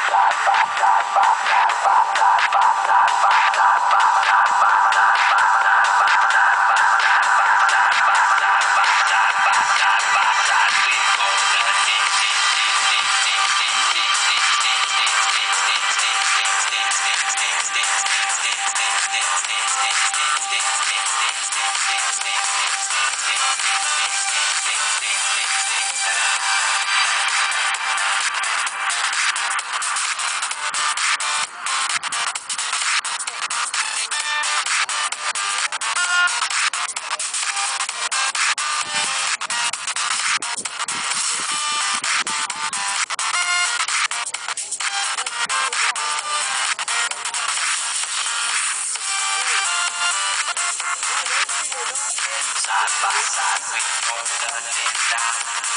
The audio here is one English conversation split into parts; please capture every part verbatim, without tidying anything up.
Side by side, we holding it down.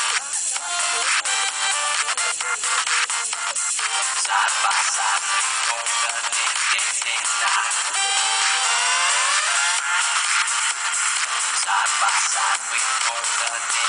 Side by side, we holding it down. Side by side, we holding it down.